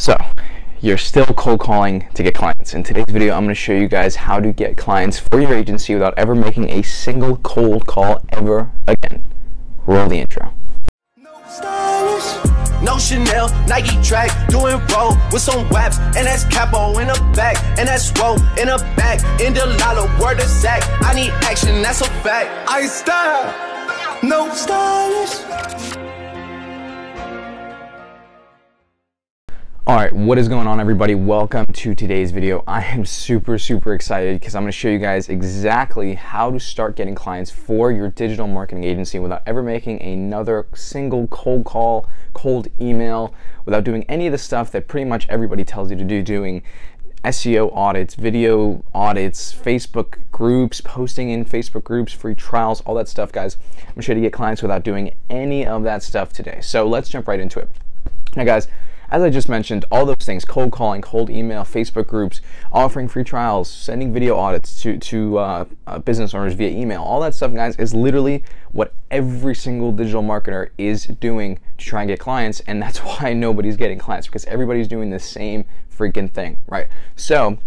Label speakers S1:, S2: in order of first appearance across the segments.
S1: So, you're still cold calling to get clients. In today's video, I'm going to show you guys how to get clients for your agency without ever making a single cold call ever again. Roll the intro.
S2: No Chanel, Nike track, doing roll with some waps, and that's capo in the back, and that's roll in the back, in the lala, word of Zach. I need action, that's a fact. I style, no stylish.
S1: Alright, what is going on, everybody? Welcome to today's video. I am super excited because I'm going to show you guys exactly how to start getting clients for your digital marketing agency without ever making another single cold call, cold email, without doing any of the stuff that pretty much everybody tells you to do, doing SEO audits, video audits, Facebook groups, posting in Facebook groups, free trials, all that stuff, guys. I'm going to show you to get clients without doing any of that stuff today. So let's jump right into it. Now, guys, as I just mentioned, all those things, cold calling, cold email, Facebook groups, offering free trials, sending video audits to business owners via email, all that stuff, guys, is literally what every single digital marketer is doing to try and get clients, and that's why nobody's getting clients, because everybody's doing the same freaking thing, right? So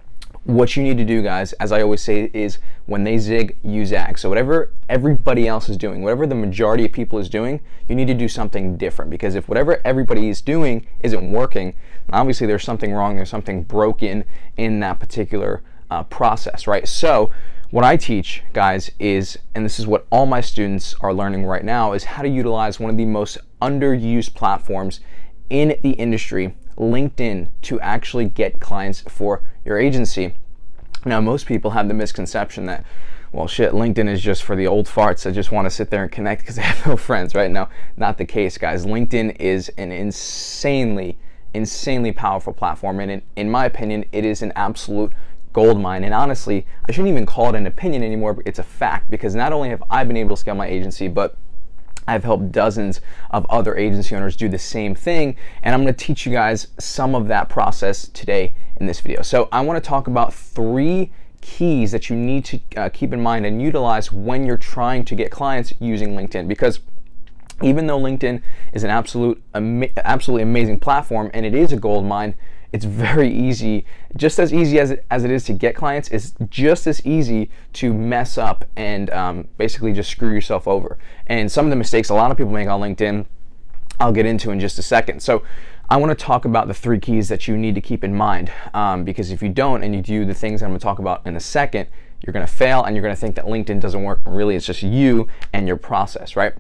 S1: what you need to do, guys, as I always say, is when they zig, you zag. So whatever everybody else is doing, whatever the majority of people is doing, you need to do something different, because if whatever everybody is doing isn't working, obviously there's something wrong, there's something broken in that particular process, right? So what I teach, guys, is, and this is what all my students are learning right now, is how to utilize one of the most underused platforms in the industry, LinkedIn, to actually get clients for your agency. Now, most people have the misconception that, well, shit, LinkedIn is just for the old farts that just want to sit there and connect because they have no friends, right? No, not the case, guys. LinkedIn is an insanely powerful platform, and in my opinion, it is an absolute gold mine. And honestly, I shouldn't even call it an opinion anymore, but it's a fact, because not only have I been able to scale my agency, but I've helped dozens of other agency owners do the same thing, and I'm going to teach you guys some of that process today in this video. So I want to talk about 3 keys that you need to keep in mind and utilize when you're trying to get clients using LinkedIn, because even though LinkedIn is an absolutely amazing platform and it is a gold mine, it's very easy, just as easy as it is to get clients, it's just as easy to mess up and basically just screw yourself over. And some of the mistakes a lot of people make on LinkedIn, I'll get into in just a second. So I want to talk about the 3 keys that you need to keep in mind, because if you don't and you do the things I'm going to talk about in a second, you're going to fail and you're going to think that LinkedIn doesn't work. Really, it's just you and your process, right?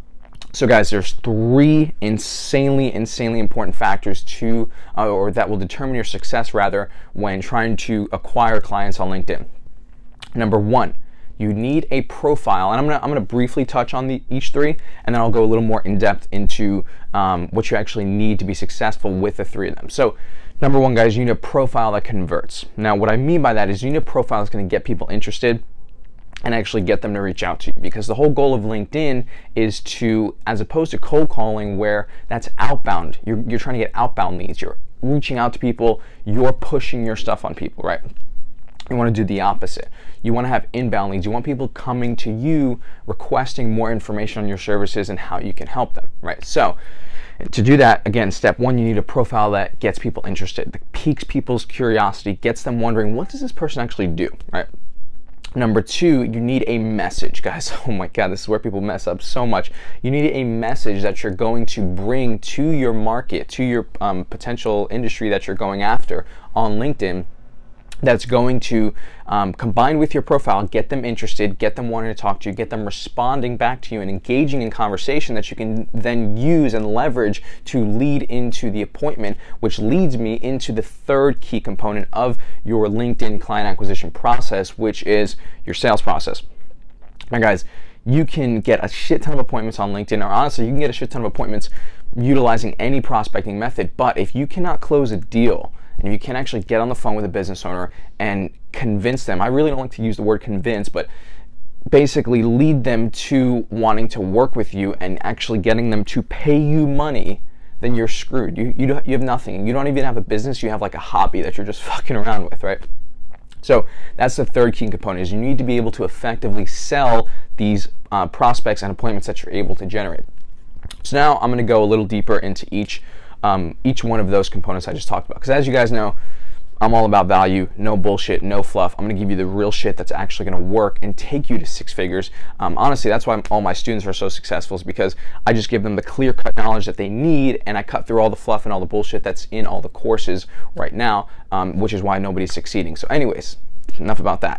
S1: So guys, there's 3 insanely important factors to, or that will determine your success rather, when trying to acquire clients on LinkedIn. Number 1, you need a profile, and I'm gonna briefly touch on each 3, and then I'll go a little more in depth into what you actually need to be successful with the 3 of them. So number 1, guys, you need a profile that converts. Now, what I mean by that is you need a profile that's going to get people interested and actually get them to reach out to you, because the whole goal of LinkedIn is to, as opposed to cold calling where that's outbound, you're trying to get outbound leads, you're reaching out to people, you're pushing your stuff on people, right? You want to do the opposite. You want to have inbound leads. You want people coming to you requesting more information on your services and how you can help them, right? So to do that, again, step 1, you need a profile that gets people interested, that piques people's curiosity, gets them wondering, what does this person actually do, right? Number 2, you need a message, guys. Oh my God, this is where people mess up so much. You need a message that you're going to bring to your market, to your potential industry that you're going after on LinkedIn, that's going to combine with your profile, get them interested, get them wanting to talk to you, get them responding back to you and engaging in conversation that you can then use and leverage to lead into the appointment, which leads me into the 3rd key component of your LinkedIn client acquisition process, which is your sales process. Now, guys, you can get a shit ton of appointments on LinkedIn, or honestly, you can get a shit ton of appointments utilizing any prospecting method, but if you cannot close a deal, and you can actually get on the phone with a business owner and convince them, I really don't like to use the word convince, but basically lead them to wanting to work with you and actually getting them to pay you money, then you're screwed. You have nothing. You don't even have a business. You have like a hobby that you're just fucking around with, right? So that's the 3rd key component, is you need to be able to effectively sell these prospects and appointments that you're able to generate. So now I'm going to go a little deeper into each each one of those components I just talked about. Because as you guys know, I'm all about value, no bullshit, no fluff. I'm gonna give you the real shit that's actually gonna work and take you to 6 figures. Honestly, that's why all my students are so successful, is because I just give them the clear-cut knowledge that they need, and I cut through all the fluff and all the bullshit that's in all the courses right now, which is why nobody's succeeding. So anyways, enough about that.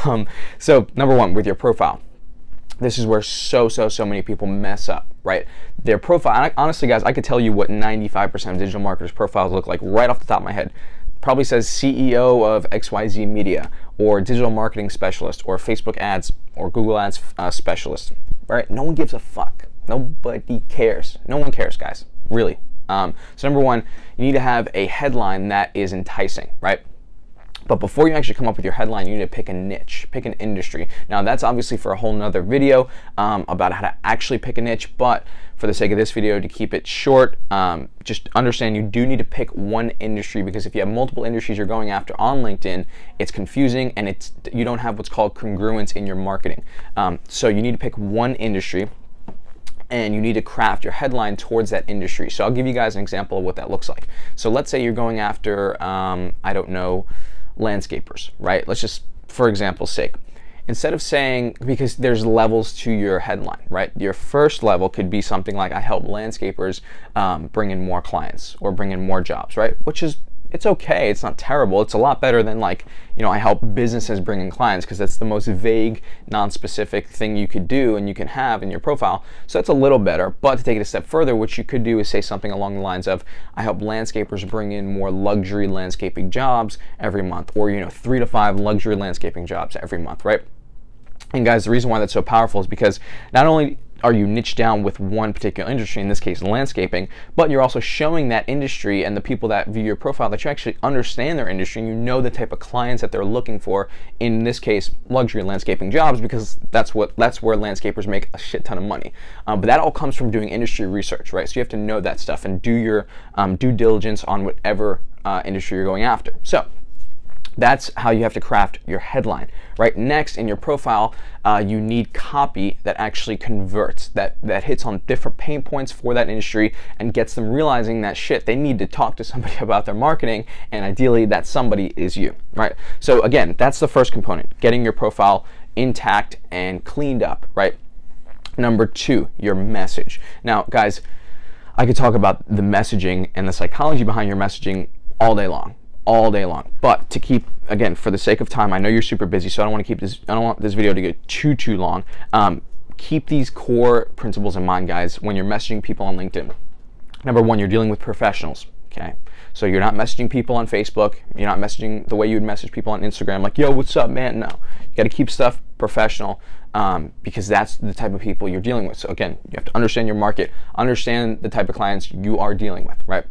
S1: So number one, with your profile. This is where so many people mess up, right? Their profile, honestly guys, I could tell you what 95% of digital marketers' profiles look like right off the top of my head. Probably says CEO of XYZ Media, or digital marketing specialist, or Facebook ads, or Google ads specialist, right? No one gives a fuck. Nobody cares. No one cares, guys, really. So number one, you need to have a headline that is enticing, right? But before you actually come up with your headline, you need to pick a niche, pick an industry. Now that's obviously for a whole nother video about how to actually pick a niche, but for the sake of this video, to keep it short, just understand you do need to pick one industry, because if you have multiple industries you're going after on LinkedIn, it's confusing and you don't have what's called congruence in your marketing. So you need to pick one industry, and you need to craft your headline towards that industry. So I'll give you guys an example of what that looks like. So let's say you're going after, I don't know, landscapers, right? Let's just, for example's sake, instead of saying, because there's levels to your headline, right? Your first level could be something like, I help landscapers bring in more clients or bring in more jobs, right? Which is, it's okay, it's not terrible. It's a lot better than like, you know, I help businesses bring in clients, because that's the most vague, non-specific thing you could do and you can have in your profile. So that's a little better. But to take it a step further, what you could do is say something along the lines of, I help landscapers bring in more luxury landscaping jobs every month, or, you know, 3 to 5 luxury landscaping jobs every month, right? And guys, the reason why that's so powerful is because not only are you niched down with one particular industry, in this case landscaping, but you're also showing that industry and the people that view your profile that you actually understand their industry, and you know the type of clients that they're looking for, in this case luxury landscaping jobs, because that's where landscapers make a shit ton of money. But that all comes from doing industry research, right? So you have to know that stuff and do your due diligence on whatever industry you're going after. So that's how you have to craft your headline, right? Next, in your profile, you need copy that actually converts, that hits on different pain points for that industry and gets them realizing that shit, they need to talk to somebody about their marketing, and ideally that somebody is you, right? So again, that's the first component, getting your profile intact and cleaned up, right? Number two, your message. Now, guys, I could talk about the messaging and the psychology behind your messaging all day long. But to keep, again, for the sake of time, I know you're super busy, so I don't want this video to get too long. Keep these core principles in mind, guys, when you're messaging people on LinkedIn. Number one, you're dealing with professionals, okay? So you're not messaging people on Facebook, you're not messaging the way you would message people on Instagram, like, yo, what's up, man? No, you gotta keep stuff professional, because that's the type of people you're dealing with. So again, you have to understand your market, understand the type of clients you are dealing with, right?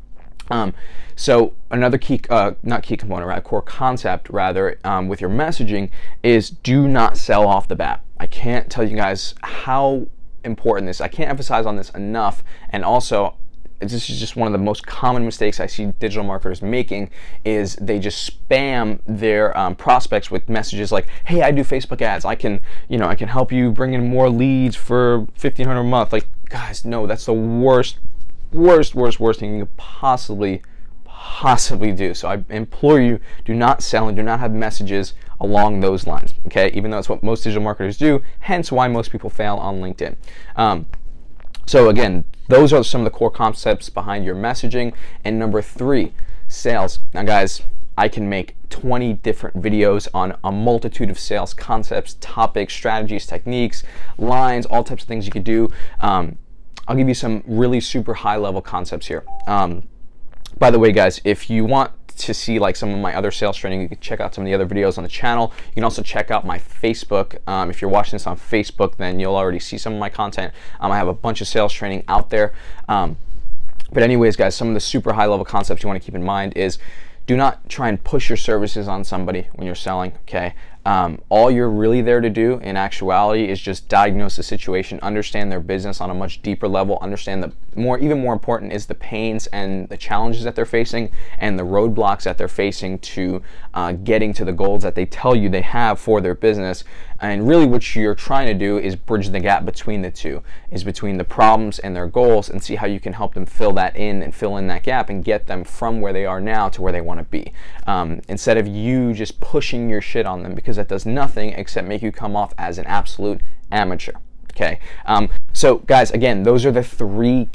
S1: So another key, not key component, right, core concept rather, with your messaging is do not sell off the bat. I can't tell you guys how important this, I can't emphasize on this enough. And also, this is just one of the most common mistakes I see digital marketers making, is they just spam their prospects with messages like, hey, I do Facebook ads, I can help you bring in more leads for $1,500 a month. Like, guys, no, that's the worst thing you could possibly do. So I implore you, do not sell and do not have messages along those lines, okay? Even though it's what most digital marketers do, hence why most people fail on LinkedIn. So again, those are some of the core concepts behind your messaging. And number three, sales. Now guys, I can make 20 different videos on a multitude of sales concepts, topics, strategies, techniques, lines, all types of things you could do. I'll give you some really super high level concepts here. By the way, guys, if you want to see like some of my other sales training, you can check out some of the other videos on the channel. You can also check out my Facebook. If you're watching this on Facebook, then you'll already see some of my content. I have a bunch of sales training out there. But anyways, guys, some of the super high level concepts you want to keep in mind is, do not try and push your services on somebody when you're selling, okay? All you're really there to do in actuality is just diagnose the situation, understand their business on a much deeper level, understand even more important is the pains and the challenges that they're facing and the roadblocks that they're facing to getting to the goals that they tell you they have for their business. And really what you're trying to do is bridge the gap between the two, is between the problems and their goals, and see how you can help them fill that in and fill in that gap and get them from where they are now to where they want to be. Instead of you just pushing your shit on them, because that does nothing except make you come off as an absolute amateur. Okay, so guys, again, those are the 3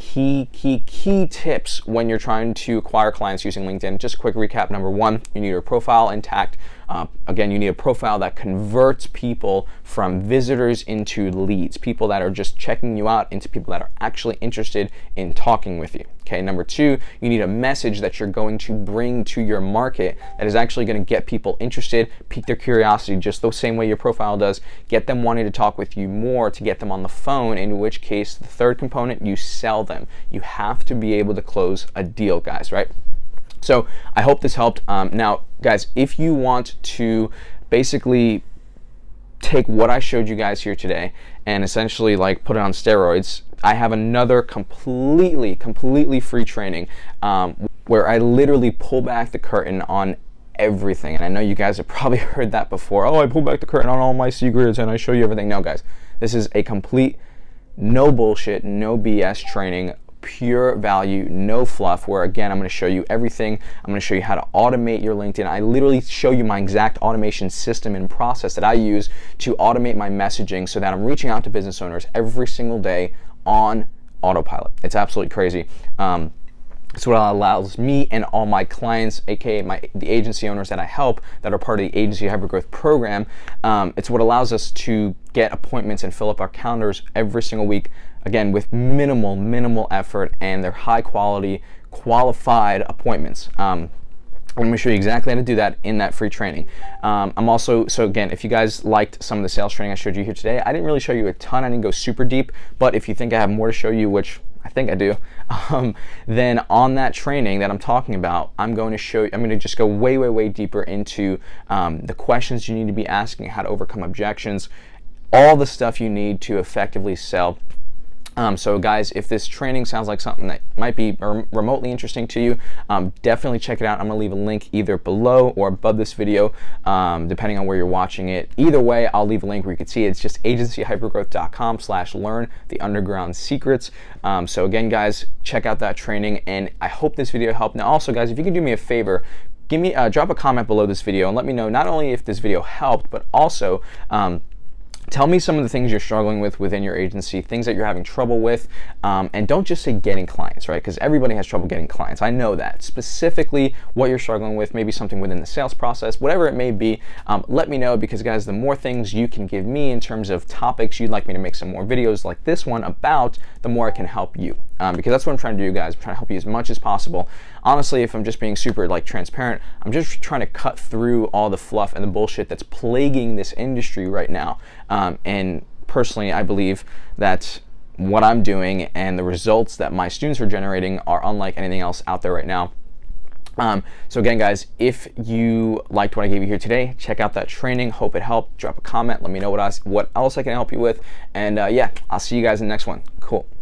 S1: key tips when you're trying to acquire clients using LinkedIn. Just a quick recap. Number 1, you need your profile intact. Again, you need a profile that converts people from visitors into leads, people that are just checking you out, into people that are actually interested in talking with you. Okay, number 2, you need a message that you're going to bring to your market that is actually going to get people interested, pique their curiosity just the same way your profile does, get them wanting to talk with you more, to get them on the phone, in which case the 3rd component, you sell them. You have to be able to close a deal, guys, right? So I hope this helped. Now, guys, if you want to basically take what I showed you guys here today and essentially like put it on steroids, I have another completely free training where I literally pull back the curtain on everything. And I know you guys have probably heard that before. Oh, I pull back the curtain on all my secrets and I show you everything. No, guys, this is a complete no bullshit, no BS training, pure value, no fluff, where again, I'm going to show you everything. I'm going to show you how to automate your LinkedIn. I literally show you my exact automation system and process that I use to automate my messaging so that I'm reaching out to business owners every single day on autopilot. It's absolutely crazy. It's what allows me and all my clients, aka the agency owners that I help that are part of the Agency Hypergrowth program, it's what allows us to get appointments and fill up our calendars every single week, again, with minimal effort, and they're high quality, qualified appointments. I'm going to show you exactly how to do that in that free training. I'm also, so again, if you guys liked some of the sales training I showed you here today, I didn't really show you a ton, I didn't go super deep, but if you think I have more to show you, which I think I do, then on that training that I'm talking about, I'm going to show you, I'm going to just go way deeper into the questions you need to be asking, how to overcome objections, all the stuff you need to effectively sell. So guys, if this training sounds like something that might be remotely interesting to you, definitely check it out. I'm going to leave a link either below or above this video, depending on where you're watching it. Either way, I'll leave a link where you can see it. It's just agencyhypergrowth.com/learn the underground secrets. So again, guys, check out that training, and I hope this video helped. Now also, guys, if you can do me a favor, drop a comment below this video and let me know not only if this video helped, but also tell me some of the things you're struggling with within your agency, things that you're having trouble with, and don't just say getting clients, right? Because everybody has trouble getting clients. I know that. Specifically, what you're struggling with, maybe something within the sales process, whatever it may be, let me know, because guys, the more things you can give me in terms of topics you'd like me to make some more videos like this one about, the more I can help you. Because that's what I'm trying to do, guys. I'm trying to help you as much as possible. Honestly, if I'm just being super transparent, I'm just trying to cut through all the fluff and the bullshit that's plaguing this industry right now. And personally, I believe that what I'm doing and the results that my students are generating are unlike anything else out there right now. So again, guys, if you liked what I gave you here today, check out that training. Hope it helped. Drop a comment. Let me know what else I can help you with. And yeah, I'll see you guys in the next one. Cool.